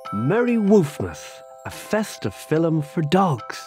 Merry Woofmas, a festive film for dogs.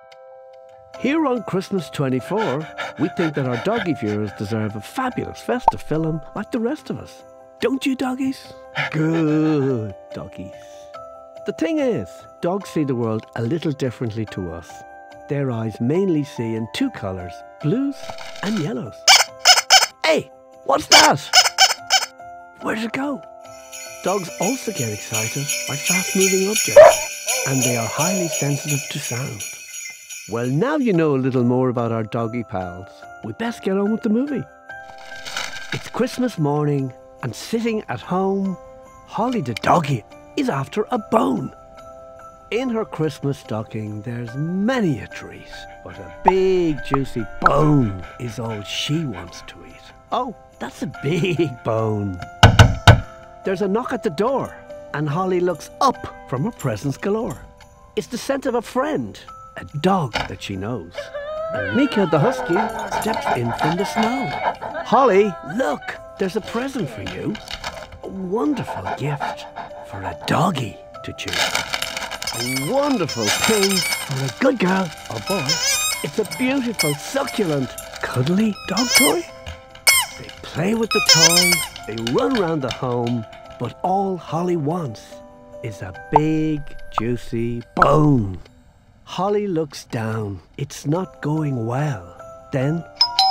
Here on Christmas 24, we think that our doggy viewers deserve a fabulous festive film like the rest of us. Don't you, doggies? Good doggies. The thing is, dogs see the world a little differently to us. Their eyes mainly see in two colours, blues and yellows. Hey, what's that? Where did it go? Dogs also get excited by fast-moving objects, and they are highly sensitive to sound. Well, now you know a little more about our doggy pals. We best get on with the movie. It's Christmas morning, and sitting at home, Holly the doggy is after a bone. In her Christmas stocking, there's many a treat, but a big juicy bone is all she wants to eat. Oh, that's a big bone. There's a knock at the door, and Holly looks up from her presents galore. It's the scent of a friend, a dog that she knows. And Mika the husky steps in from the snow. Holly, look, there's a present for you. A wonderful gift for a doggy to choose. A wonderful thing for a good girl or boy. It's a beautiful, succulent, cuddly dog toy. They play with the toy, they run around the home, but all Holly wants is a big, juicy bone. Holly looks down. It's not going well. Then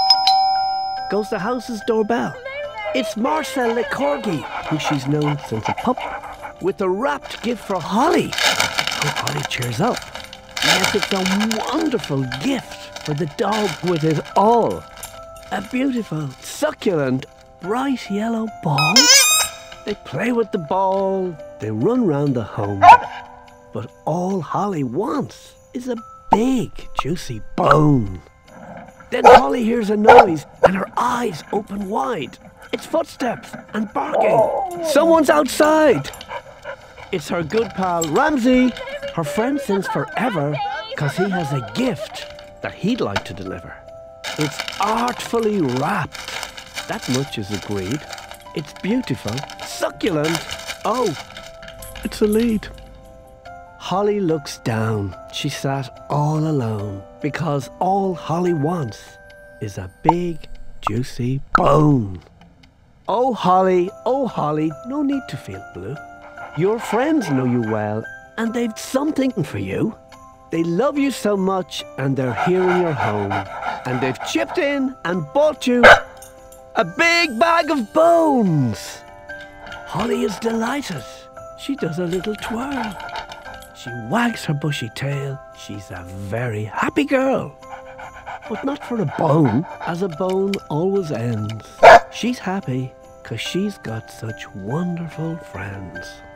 goes the house's doorbell. It's Marcel the corgi, who she's known since a pup, with a wrapped gift for Holly. Oh, Holly cheers up. Yes, it's a wonderful gift for the dog with it all. A beautiful, succulent, bright yellow ball. They play with the ball, they run round the home. But all Holly wants is a big, juicy bone. Then Holly hears a noise and her eyes open wide. It's footsteps and barking. Someone's outside. It's her good pal, Ramsey, her friend since forever, because he has a gift that he'd like to deliver. It's artfully wrapped. That much is agreed. It's beautiful, succulent. Oh, it's a lead. Holly looks down. She sat all alone because all Holly wants is a big, juicy bone. Oh, Holly, no need to feel blue. Your friends know you well and they've something for you. They love you so much and they're here in your home. And they've chipped in and bought you a big bag of bones. Holly is delighted. She does a little twirl. She wags her bushy tail. She's a very happy girl. But not for a bone, as a bone always ends. She's happy because she's got such wonderful friends.